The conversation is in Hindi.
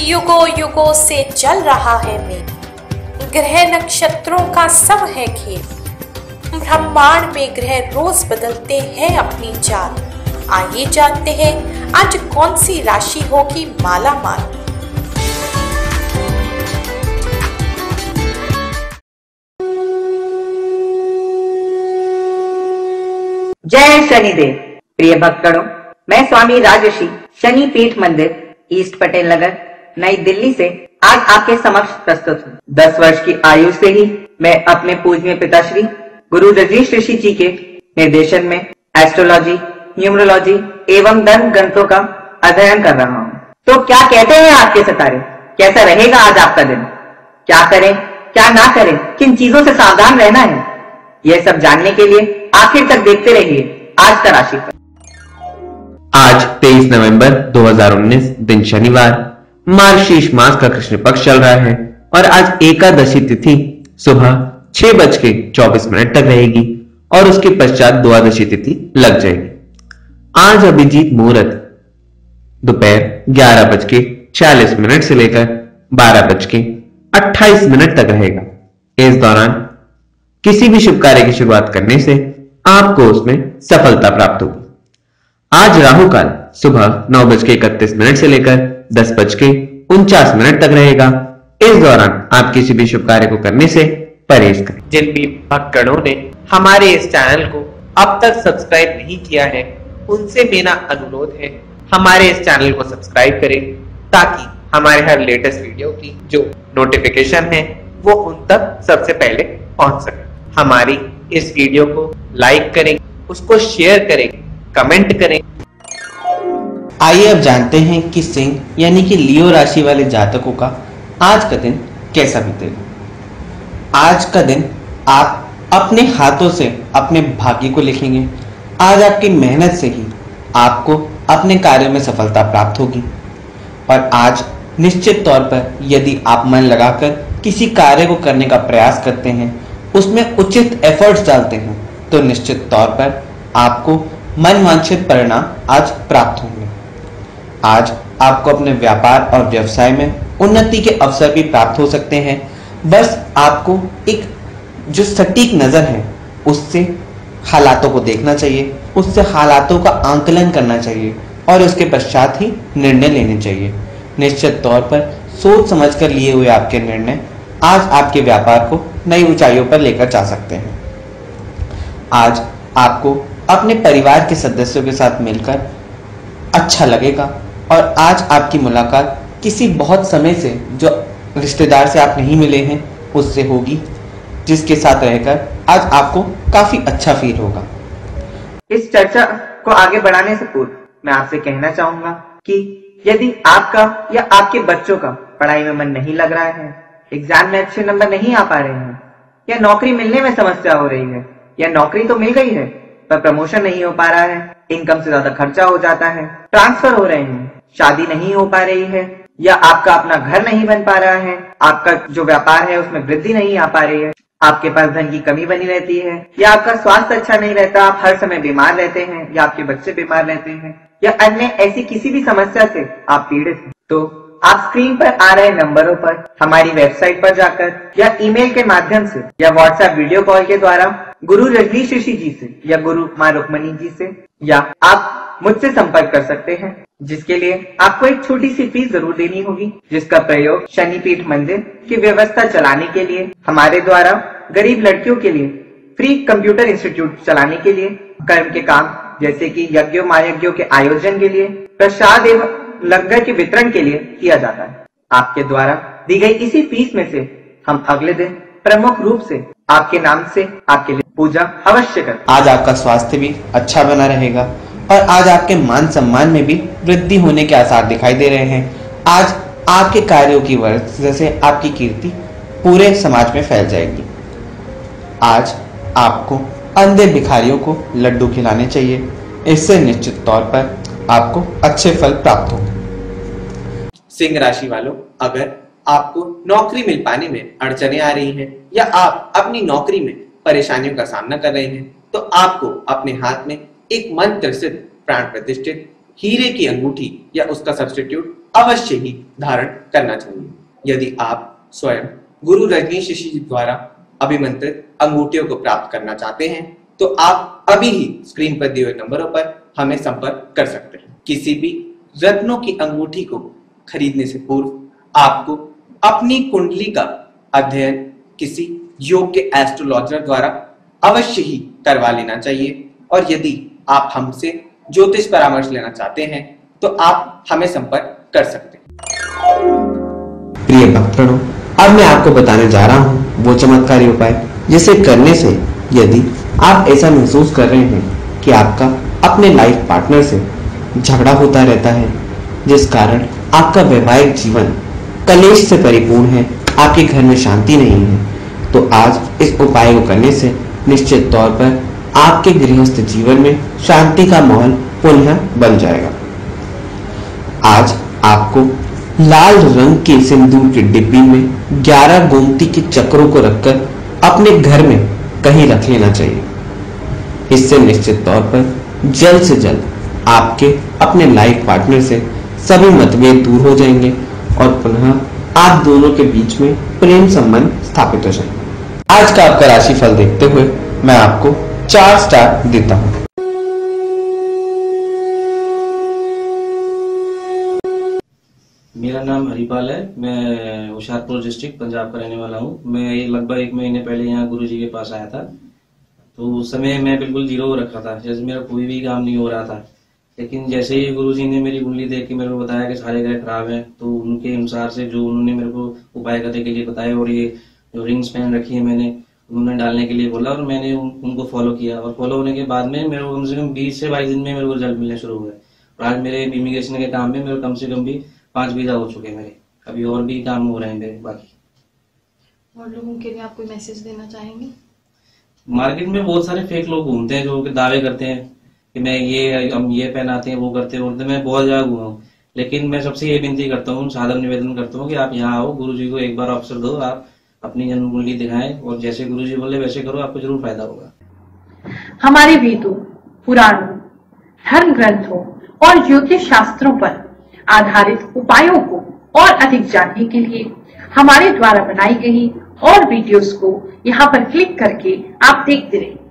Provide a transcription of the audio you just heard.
युगों युगों से चल रहा है मेल, ग्रह नक्षत्रों का सब है खेल। ब्रह्मांड में ग्रह रोज बदलते हैं अपनी चाल। आइए जानते हैं आज कौन सी राशि होगी माला माल। जय शनिदेव। प्रिय भक्तगणों, मैं स्वामी राजर्षि शनि पीठ मंदिर ईस्ट पटेल नगर नई दिल्ली से आज आपके समक्ष प्रस्तुत हूँ। 10 वर्ष की आयु से ही मैं अपने पूजनीय पिताश्री गुरु रजनीश ऋषि जी के निर्देशन में एस्ट्रोलॉजी, न्यूमरोलॉजी एवं धर्म ग्रंथों का अध्ययन कर रहा हूँ। तो क्या कहते हैं आपके सितारे, कैसा रहेगा आज आपका दिन? क्या करें, क्या ना करें, किन चीजों से सावधान रहना है, यह सब जानने के लिए आखिर तक देखते रहिए आज का राशिफल। आज 23 नवंबर 2019 दिन शनिवार, मार्गशीर्ष मास का कृष्ण पक्ष चल रहा है और आज एकादशी तिथि सुबह 6:24 तक रहेगी और उसके पश्चात द्वादशी तिथि लग जाएगी। आज अभिजीत मुहूर्त दोपहर 11:40 से लेकर 12:28 तक रहेगा। इस दौरान किसी भी शुभ कार्य की शुरुआत करने से आपको उसमें सफलता प्राप्त होगी। आज राहु काल सुबह 9:31 से लेकर 10:49 तक रहेगा। इस दौरान आप किसी भी शुभ कार्य को करने से परहेज करें। जिन भी भक्तगणों ने हमारे इस चैनल को अब तक सब्सक्राइब नहीं किया है, उनसे मेरा अनुरोध है हमारे इस चैनल को सब्सक्राइब करें ताकि हमारे हर लेटेस्ट वीडियो की जो नोटिफिकेशन है वो उन तक सबसे पहले पहुंच सके। हमारी इस वीडियो को लाइक करें, उसको शेयर करें, कमेंट करें। आइए अब जानते हैं कि सिंह यानी कि लियो राशि वाले जातकों का आज का दिन कैसा बीतेगा। आज का दिन आप अपने हाथों से अपने भाग्य को लिखेंगे। आज आपकी मेहनत से ही आपको अपने कार्यों में सफलता प्राप्त होगी और आज निश्चित तौर पर यदि आप मन लगाकर किसी कार्य को करने का प्रयास करते हैं, उसमें उचित एफर्ट्स डालते हैं, तो निश्चित तौर पर आपको मनवांछित परिणाम आज प्राप्त होंगे। आज आपको अपने व्यापार और व्यवसाय में उन्नति के अवसर भी प्राप्त हो सकते हैं। बस आपको एक जो सटीक नजर है उससे हालातों को देखना चाहिए, उससे हालातों का आंकलन करना चाहिए और उसके पश्चात ही निर्णय लेने चाहिए। निश्चित तौर पर सोच समझकर लिए हुए आपके निर्णय आज आपके व्यापार को नई ऊंचाइयों पर लेकर जा सकते हैं। आज आपको अपने परिवार के सदस्यों के साथ मिलकर अच्छा लगेगा और आज आपकी मुलाकात किसी बहुत समय से जो रिश्तेदार से आप नहीं मिले हैं उससे होगी, जिसके साथ रहकर आज आपको काफी अच्छा फील होगा। इस चर्चा को आगे बढ़ाने से पूर्व मैं आपसे कहना चाहूंगा कि यदि आपका या आपके बच्चों का पढ़ाई में मन नहीं लग रहा है, एग्जाम में अच्छे नंबर नहीं आ पा रहे हैं, या नौकरी मिलने में समस्या हो रही है, या नौकरी तो मिल गई है पर प्रमोशन नहीं हो पा रहा है, इनकम से ज्यादा खर्चा हो जाता है, ट्रांसफर हो रहे हैं, शादी नहीं हो पा रही है, या आपका अपना घर नहीं बन पा रहा है, आपका जो व्यापार है उसमें वृद्धि नहीं आ पा रही है, आपके पास धन की कमी बनी रहती है, या आपका स्वास्थ्य अच्छा नहीं रहता, आप हर समय बीमार रहते हैं, या आपके बच्चे बीमार रहते हैं, या अन्य ऐसी किसी भी समस्या से आप पीड़ित हैं, तो आप स्क्रीन पर आ रहे नंबरों पर हमारी वेबसाइट पर जाकर या ईमेल के माध्यम से या व्हाट्सएप वीडियो कॉल के द्वारा गुरु रजनीश ऋषि जी से या गुरु मां रुक्मणी जी से या आप मुझसे संपर्क कर सकते हैं, जिसके लिए आपको एक छोटी सी फीस जरूर देनी होगी, जिसका प्रयोग शनिपीठ मंदिर की व्यवस्था चलाने के लिए, हमारे द्वारा गरीब लड़कियों के लिए फ्री कंप्यूटर इंस्टीट्यूट चलाने के लिए, कर्म के काम जैसे कि यज्ञों महायज्ञों के आयोजन के लिए, प्रसाद एवं लंगर के वितरण के लिए किया जाता है। आपके द्वारा दी गई इसी फीस में से हम अगले दिन प्रमुख रूप से आपके नाम से आपके लिए पूजा अवश्य करें। आज आपका स्वास्थ्य भी अच्छा बना रहेगा और आज आपके मान सम्मान में भी वृद्धि होने के आसार दिखाई दे रहे हैं। आज आपके कार्यों की वजह से आपकी कीर्ति पूरे समाज में फैल जाएगी। आज आपको अंधे भिखारियों को लड्डू खिलाने चाहिए, इससे निश्चित तौर पर आपको अच्छे फल प्राप्त होंगे। सिंह राशि वालों, अगर आपको नौकरी मिल पाने में अड़चने आ रही हैं या आप अपनी नौकरी में परेशानियों का सामना कर रहे हैं, तो आपको अपने हाथ में एक मंत्र सिद्ध प्राण प्रतिष्ठित हीरे की अंगूठी या उसका सब्स्टिट्यूट अवश्य ही धारण करना चाहिए। यदि आप स्वयं गुरु रजनीश ऋषि जी द्वारा अभिमंत्रित अंगूठियों को प्राप्त करना चाहते हैं तो आप अभी ही स्क्रीन पर दिए हुए नंबरों पर हमें संपर्क कर सकते हैं। किसी भी रत्नों की अंगूठी को खरीदने से पूर्व आपको अपनी कुंडली का अध्ययन किसी योग्य एस्ट्रोलॉजर द्वारा अवश्य ही करवा लेना चाहिए और यदि आप हमसे ज्योतिष परामर्श लेना चाहते हैं तो आप हमें संपर्क कर सकते हैं। प्रिय भक्तगणों, अब मैं आपको बताने जा रहा हूँ वो चमत्कारी उपाय जिसे करने से यदि आप ऐसा महसूस कर रहे हैं कि आपका अपने लाइफ पार्टनर से झगड़ा होता रहता है, जिस कारण आपका वैवाहिक जीवन कलेश से परिपूर्ण है, आपके घर में शांति नहीं है, तो आज इस उपाय को करने से निश्चित तौर पर आपके गृहस्थ जीवन में शांति का माहौल पुनः बन जाएगा। आज आपको लाल रंग के सिंदूर की डिब्बी में 11 गोमती के चक्रों को रखकर अपने घर में कहीं रख लेना चाहिए। इससे निश्चित तौर पर जल्द से जल्द आपके अपने लाइफ पार्टनर से सभी मतभेद दूर हो जाएंगे और पुनः आप दोनों के बीच में प्रेम संबंध स्थापित हो जाएंगे। आज का आपका राशिफल देखते हुए मैं आपको 4 स्टार देता हूं। मेरा नाम हरिपाल है। मैं होशियारपुर डिस्ट्रिक्ट पंजाब का रहने वाला हूँ। मैं लगभग 1 महीने पहले यहाँ गुरुजी के पास आया था, तो उस समय मैं बिल्कुल जीरो रखा था, जैसे मेरा कोई भी काम नहीं हो रहा था। लेकिन जैसे ही गुरुजी ने मेरी कुंडली देख के मेरे को बताया कि सारे ग्रह खराब हैं, तो उनके अनुसार से जो उन्होंने मेरे को उपाय करने के लिए बताया और ये जो रिंग्स पहन रखी है मैंने, उन्होंने डालने के लिए बोला और मैंने उनको फॉलो किया और फॉलो होने के बाद में मेरे को कम से कम 20 से 22 दिन में मेरे को रिजल्ट मिलने शुरू हुए। और आज मेरे इमिग्रेशन के काम में मेरे कम से कम भी 5 वीजा हो चुके हैं मेरे, अभी और भी काम हो रहे हैं मेरे बाकी। और लोगों के लिए आप कोई मैसेज देना चाहेंगे? मार्केट में बहुत सारे फेक लोग घूमते हैं जो दावे करते हैं कि मैं हम ये पहनाते हैं वो करते हैं, मैं बहुत ज्यादा घूमा हूँ। लेकिन मैं सबसे ये विनती करता हूँ, सादर निवेदन करता हूँ कि आप यहाँ आओ, गुरुजी को एक बार अवसर दो, आप अपनी जन्म कुंडली दिखाएं और जैसे गुरुजी बोले वैसे करो, आपको जरूर फायदा होगा। हमारे वेदों, पुराणों, धर्म ग्रंथों और ज्योतिष शास्त्रों पर आधारित उपायों को और अधिक जानने के लिए हमारे द्वारा बनाई गई और वीडियोस को यहाँ पर क्लिक करके आप देखते रहें।